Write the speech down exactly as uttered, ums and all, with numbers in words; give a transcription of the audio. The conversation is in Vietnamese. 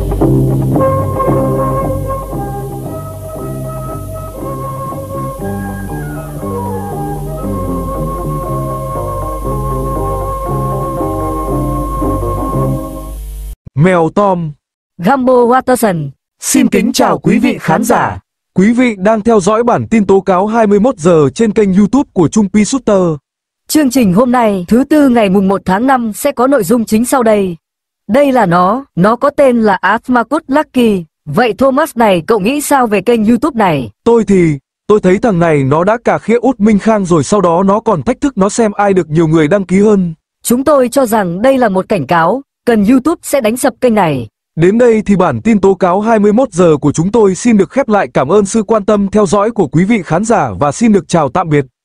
Mèo Tom, Gumbo Watterson. xin kính chào quý vị khán giả. Quý vị đang theo dõi bản tin tố cáo hai mươi mốt giờ trên kênh YouTube của Trung Pi Shooter. Chương trình hôm nay, thứ tư ngày mùng một tháng năm sẽ có nội dung chính sau đây. Đây là nó, nó có tên là Asmacus Lucky. Vậy Thomas này, cậu nghĩ sao về kênh YouTube này? Tôi thì, tôi thấy thằng này nó đã cà khịa út Minh Khang rồi sau đó nó còn thách thức nó xem ai được nhiều người đăng ký hơn. Chúng tôi cho rằng đây là một cảnh cáo, cần YouTube sẽ đánh sập kênh này. Đến đây thì bản tin tố cáo hai mươi mốt giờ của chúng tôi xin được khép lại. Cảm ơn sự quan tâm theo dõi của quý vị khán giả và xin được chào tạm biệt.